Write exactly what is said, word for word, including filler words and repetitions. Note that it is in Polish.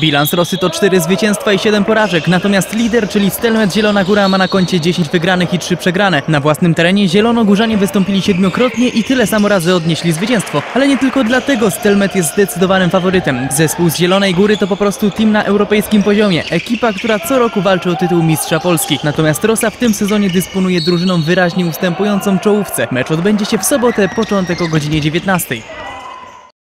Bilans Rosy to cztery zwycięstwa i siedem porażek, natomiast lider, czyli Stelmet Zielona Góra, ma na koncie dziesięć wygranych i trzy przegrane. Na własnym terenie zielonogórzanie wystąpili siedmiokrotnie i tyle samo razy odnieśli zwycięstwo. Ale nie tylko dlatego Stelmet jest zdecydowanym faworytem. Zespół z Zielonej Góry to po prostu team na europejskim poziomie. Ekipa, która co roku walczy o tytuł mistrza Polski. Natomiast Rosa w tym sezonie dysponuje drużyną wyraźnie ustępującą czołówce. Mecz odbędzie się w sobotę, początek o godzinie dziewiętnastej.